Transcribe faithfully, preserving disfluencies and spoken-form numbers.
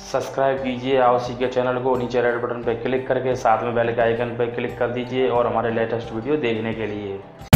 Subscribe कीजिए आओसी के channel को, नीचे रेड बटन पर क्लिक करके साथ में बेल के आइकन पर क्लिक कर दीजिए और हमारे लेटेस्ट वीडियो देखने के लिए।